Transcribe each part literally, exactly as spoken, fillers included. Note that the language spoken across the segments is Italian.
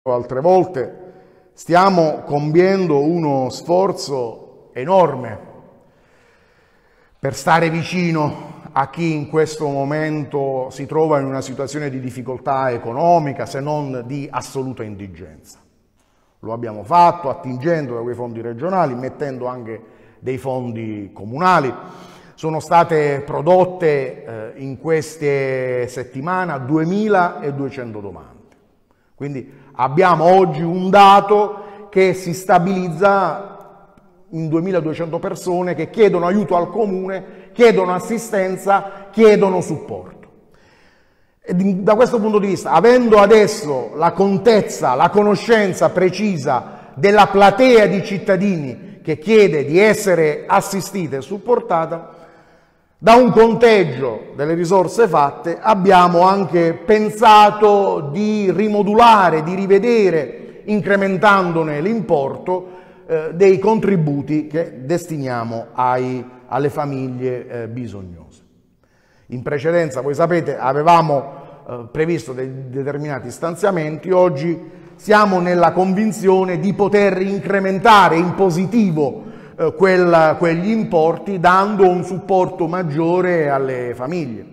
altre volte, stiamo compiendo uno sforzo enorme per stare vicino a chi in questo momento si trova in una situazione di difficoltà economica, se non di assoluta indigenza. Lo abbiamo fatto attingendo da quei fondi regionali, mettendo anche dei fondi comunali. Sono state prodotte eh, in queste settimane duemiladuecento domande. Quindi abbiamo oggi un dato che si stabilizza in duemiladuecento persone che chiedono aiuto al comune, chiedono assistenza, chiedono supporto. E da questo punto di vista, avendo adesso la contezza, la conoscenza precisa della platea di cittadini che chiede di essere assistita e supportata, da un conteggio delle risorse fatte abbiamo anche pensato di rimodulare, di rivedere, incrementandone l'importo, eh, dei contributi che destiniamo ai, alle famiglie eh, bisognose. In precedenza, voi sapete, avevamo eh, previsto dei determinati stanziamenti, oggi siamo nella convinzione di poter incrementare in positivo eh, quel, quegli importi, dando un supporto maggiore alle famiglie.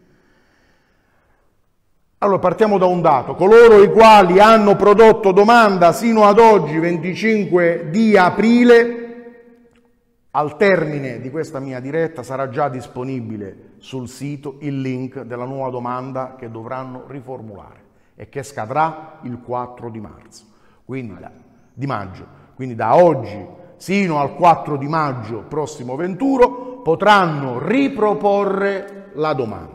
Allora, partiamo da un dato: coloro i quali hanno prodotto domanda sino ad oggi, venticinque di aprile, al termine di questa mia diretta sarà già disponibile sul sito il link della nuova domanda che dovranno riformulare e che scadrà il quattro di marzo, quindi da, di maggio. Quindi da oggi sino al quattro di maggio prossimo venturo potranno riproporre la domanda.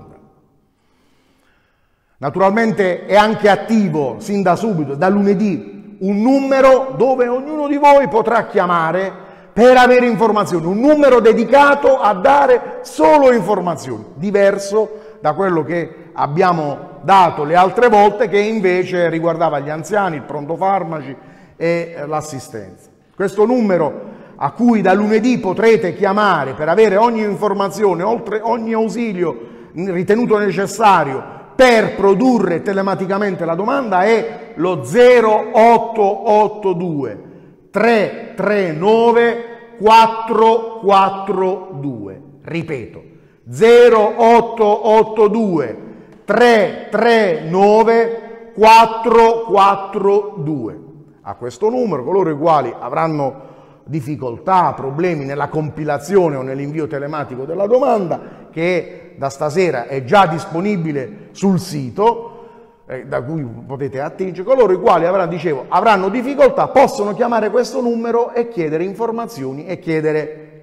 Naturalmente è anche attivo sin da subito, da lunedì, un numero dove ognuno di voi potrà chiamare per avere informazioni, un numero dedicato a dare solo informazioni, diverso da quello che abbiamo dato le altre volte, che invece riguardava gli anziani, il pronto farmaci e l'assistenza. Questo numero a cui da lunedì potrete chiamare per avere ogni informazione, oltre ogni ausilio ritenuto necessario per produrre telematicamente la domanda, è lo zero otto otto due tre tre nove quattro quattro due. Ripeto, zero otto otto due tre tre nove quattro quattro due. A questo numero coloro i quali avranno difficoltà, problemi nella compilazione o nell'invio telematico della domanda, che da stasera è già disponibile sul sito, eh, da cui potete attingere, coloro i quali avranno, dicevo, avranno difficoltà possono chiamare questo numero e chiedere informazioni e chiedere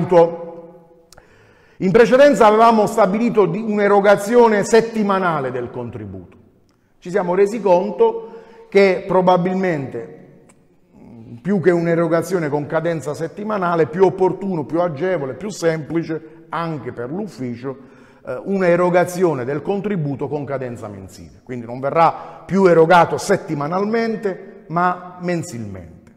aiuto. In precedenza avevamo stabilito un'erogazione settimanale del contributo. Ci siamo resi conto che probabilmente, più che un'erogazione con cadenza settimanale, è più opportuno, più agevole, più semplice anche per l'ufficio eh, un'erogazione del contributo con cadenza mensile. Quindi non verrà più erogato settimanalmente, ma mensilmente.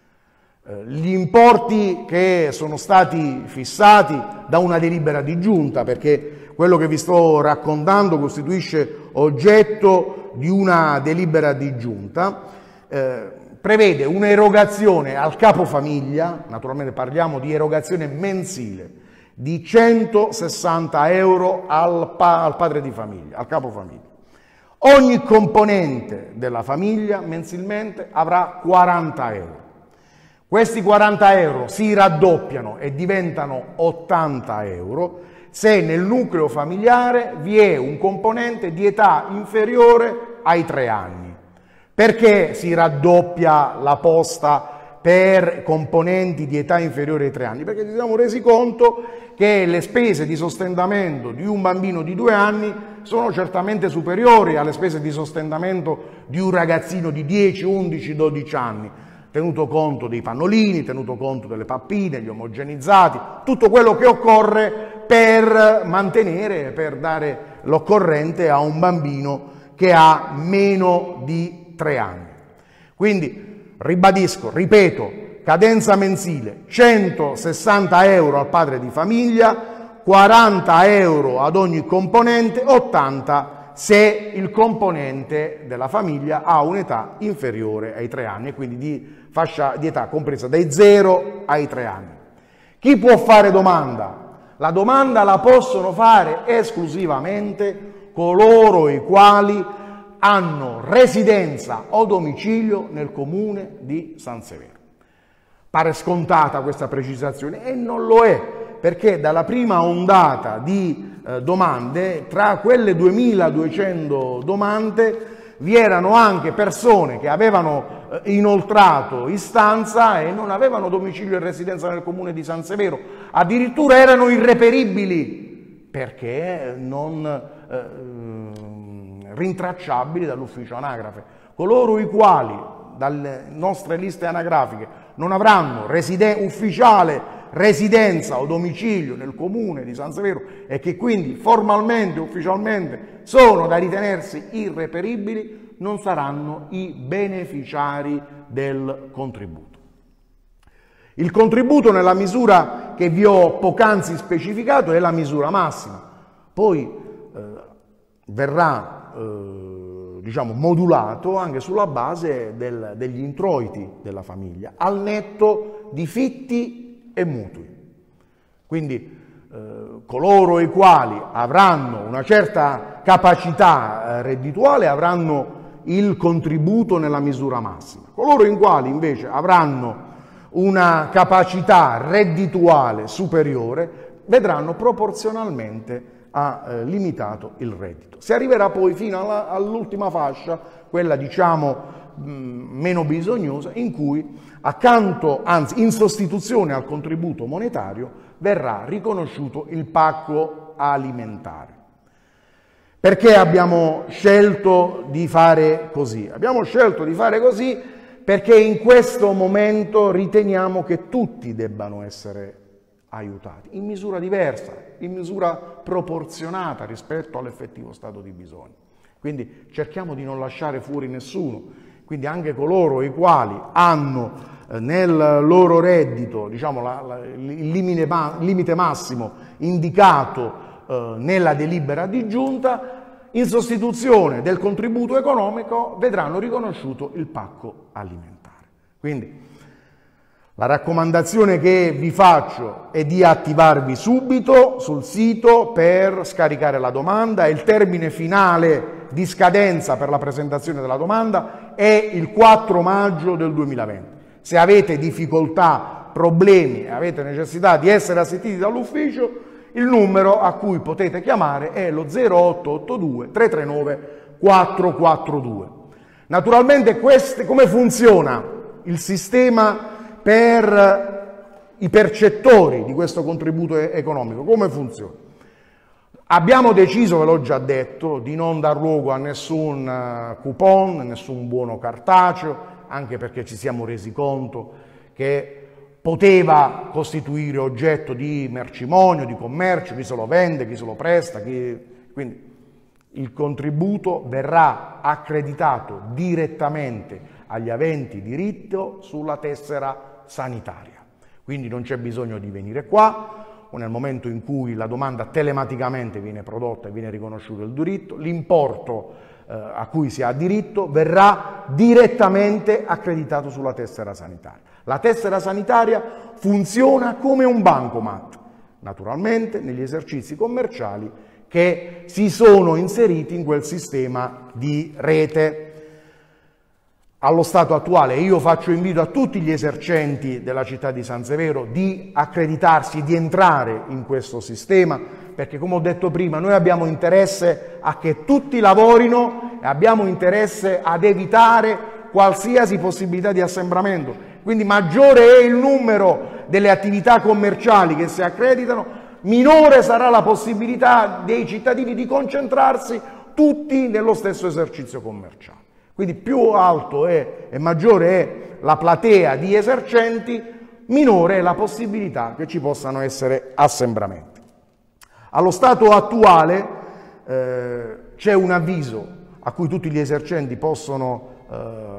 Eh, gli importi che sono stati fissati da una delibera di giunta, perché quello che vi sto raccontando costituisce oggetto di una delibera di giunta, eh, prevede un'erogazione al capofamiglia, naturalmente parliamo di erogazione mensile, di centosessanta euro al, pa al padre di famiglia, al capofamiglia. Ogni componente della famiglia mensilmente avrà quaranta euro. Questi quaranta euro si raddoppiano e diventano ottanta euro se nel nucleo familiare vi è un componente di età inferiore ai tre anni. Perché si raddoppia la posta per componenti di età inferiore ai tre anni? Perché ci siamo resi conto che le spese di sostentamento di un bambino di due anni sono certamente superiori alle spese di sostentamento di un ragazzino di dieci, undici, dodici anni, tenuto conto dei pannolini, tenuto conto delle pappine, gli omogenizzati, tutto quello che occorre per mantenere, per dare l'occorrente a un bambino che ha meno di tre anni. Quindi ribadisco, ripeto, cadenza mensile centosessanta euro al padre di famiglia, quaranta euro ad ogni componente, ottanta se il componente della famiglia ha un'età inferiore ai tre anni e quindi di fascia di età compresa dai zero ai tre anni. Chi può fare domanda? La domanda la possono fare esclusivamente coloro i quali hanno residenza o domicilio nel comune di San Severo. Pare scontata questa precisazione e non lo è, perché dalla prima ondata di eh, domande, tra quelle duemiladuecento domande, vi erano anche persone che avevano eh, inoltrato istanza e non avevano domicilio e residenza nel comune di San Severo, addirittura erano irreperibili perché non eh, rintracciabili dall'ufficio anagrafe. Coloro i quali dalle nostre liste anagrafiche non avranno residen- ufficiale residenza o domicilio nel comune di San Severo e che quindi formalmente, ufficialmente sono da ritenersi irreperibili, non saranno i beneficiari del contributo. Il contributo, nella misura che vi ho poc'anzi specificato, è la misura massima, poi eh, verrà eh, diciamo modulato anche sulla base del, degli introiti della famiglia, al netto di fitti e mutui. Quindi eh, coloro i quali avranno una certa capacità eh, reddituale avranno il contributo nella misura massima. Coloro i quali invece avranno una capacità reddituale superiore vedranno proporzionalmente a eh, limitato il reddito. Si arriverà poi fino alla, all'ultima fascia, quella diciamo meno bisognosa, in cui accanto, anzi in sostituzione al contributo monetario, verrà riconosciuto il pacco alimentare. Perché abbiamo scelto di fare così? Abbiamo scelto di fare così perché in questo momento riteniamo che tutti debbano essere aiutati, in misura diversa, in misura proporzionata rispetto all'effettivo stato di bisogno. Quindi cerchiamo di non lasciare fuori nessuno. Quindi anche coloro i quali hanno eh, nel loro reddito diciamo, la, la, il limite, ma, limite massimo indicato eh, nella delibera di giunta, in sostituzione del contributo economico vedranno riconosciuto il pacco alimentare. Quindi la raccomandazione che vi faccio è di attivarvi subito sul sito per scaricare la domanda. Il termine finale di scadenza per la presentazione della domanda è il quattro maggio del duemilaventi. Se avete difficoltà, problemi e avete necessità di essere assistiti dall'ufficio, il numero a cui potete chiamare è lo zero otto otto due tre tre nove quattro quattro due. Naturalmente queste, come funziona il sistema per i percettori di questo contributo economico? Come funziona? Abbiamo deciso, ve l'ho già detto, di non dar luogo a nessun coupon, nessun buono cartaceo, anche perché ci siamo resi conto che poteva costituire oggetto di mercimonio, di commercio, chi se lo vende, chi se lo presta, chi... quindi il contributo verrà accreditato direttamente agli aventi diritto sulla tessera sanitaria. Quindi non c'è bisogno di venire qua, o nel momento in cui la domanda telematicamente viene prodotta e viene riconosciuto il diritto, l'importo eh, a cui si ha diritto verrà direttamente accreditato sulla tessera sanitaria. La tessera sanitaria funziona come un bancomat, naturalmente negli esercizi commerciali che si sono inseriti in quel sistema di rete. Allo stato attuale io faccio invito a tutti gli esercenti della città di San Severo di accreditarsi, di entrare in questo sistema, perché come ho detto prima noi abbiamo interesse a che tutti lavorino e abbiamo interesse ad evitare qualsiasi possibilità di assembramento. Quindi maggiore è il numero delle attività commerciali che si accreditano, minore sarà la possibilità dei cittadini di concentrarsi tutti nello stesso esercizio commerciale. Quindi più alto è e maggiore è la platea di esercenti, minore è la possibilità che ci possano essere assembramenti. Allo stato attuale eh, c'è un avviso a cui tutti gli esercenti possono eh,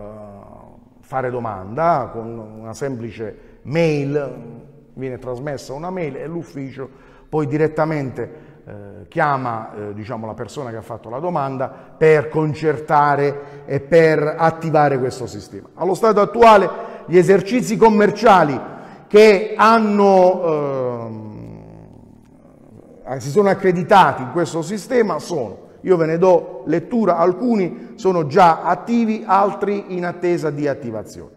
fare domanda con una semplice mail, viene trasmessa una mail e l'ufficio poi direttamente eh, chiama eh, diciamo, la persona che ha fatto la domanda per concertare e per attivare questo sistema. Allo stato attuale gli esercizi commerciali che hanno, eh, si sono accreditati in questo sistema sono, io ve ne do lettura, alcuni sono già attivi, altri in attesa di attivazione.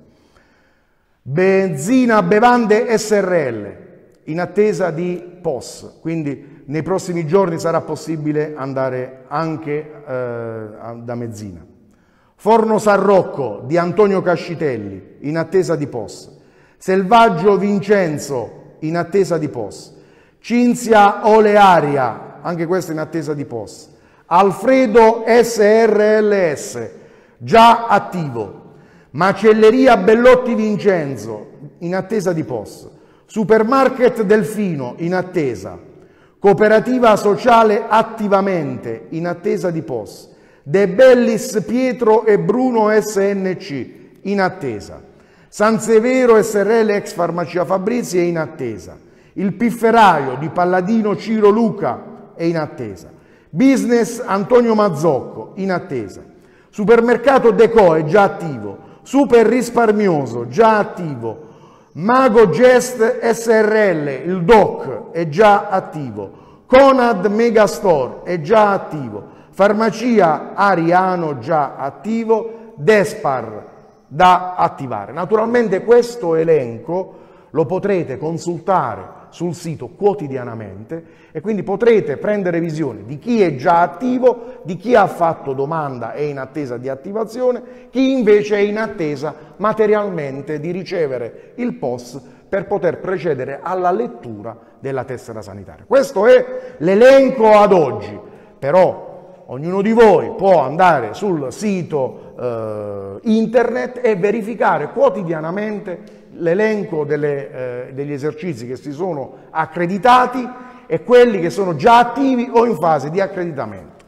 Benzina Bevande S R L, in attesa di P O S, quindi nei prossimi giorni sarà possibile andare anche eh, da Mezzina. Forno San Rocco di Antonio Cascitelli, in attesa di P O S. Selvaggio Vincenzo, in attesa di P O S. Cinzia Olearia, anche questo in attesa di P O S. Alfredo S R L S, già attivo. Macelleria Bellotti Vincenzo, in attesa di P O S. Supermarket Delfino, in attesa. Cooperativa Sociale Attivamente, in attesa di P O S. De Bellis Pietro e Bruno S N C, in attesa. San Severo S R L ex Farmacia Fabrizi è in attesa. Il Pifferaio di Palladino Ciro Luca è in attesa. Business Antonio Mazzocco, in attesa. Supermercato Deco è già attivo. Super Risparmioso, già attivo. Mago Gest S R L, il D O C, è già attivo. Conad Megastore è già attivo. Farmacia Ariano, già attivo. Despar, da attivare. Naturalmente questo elenco lo potrete consultare sul sito quotidianamente e quindi potrete prendere visione di chi è già attivo, di chi ha fatto domanda e è in attesa di attivazione, chi invece è in attesa materialmente di ricevere il P O S per poter procedere alla lettura della tessera sanitaria. Questo è l'elenco ad oggi, però ognuno di voi può andare sul sito eh, internet e verificare quotidianamente l'elenco delle, eh, degli esercizi che si sono accreditati e quelli che sono già attivi o in fase di accreditamento.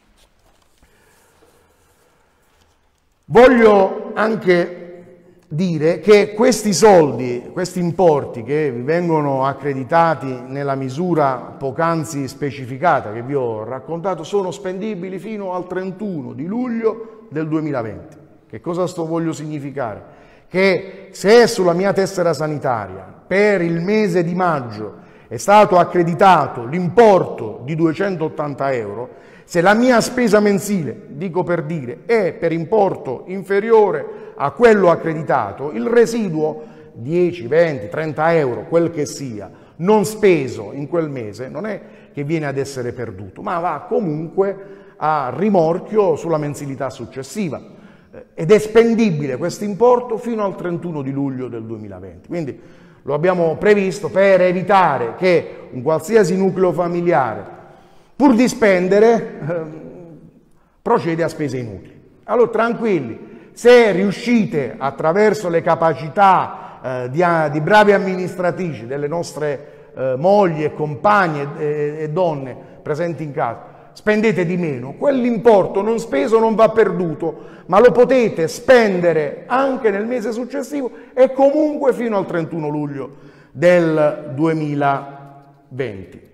Voglio anche dire che questi soldi, questi importi che vi vengono accreditati nella misura poc'anzi specificata che vi ho raccontato sono spendibili fino al trentuno di luglio del duemilaventi. Che cosa sto voglio significare? Che se sulla mia tessera sanitaria per il mese di maggio è stato accreditato l'importo di duecentottanta euro, se la mia spesa mensile, dico per dire, è per importo inferiore a quello accreditato, il residuo dieci, venti, trenta euro, quel che sia, non speso in quel mese, non è che viene ad essere perduto, ma va comunque a rimorchio sulla mensilità successiva. Ed è spendibile questo importo fino al trentuno di luglio del duemilaventi. Quindi lo abbiamo previsto per evitare che un qualsiasi nucleo familiare, pur di spendere, ehm, procede a spese inutili. Allora tranquilli, se riuscite attraverso le capacità eh, di, di bravi amministratrici delle nostre eh, mogli e compagne e, e donne presenti in casa, spendete di meno, quell'importo non speso non va perduto, ma lo potete spendere anche nel mese successivo e comunque fino al trentuno luglio del duemilaventi.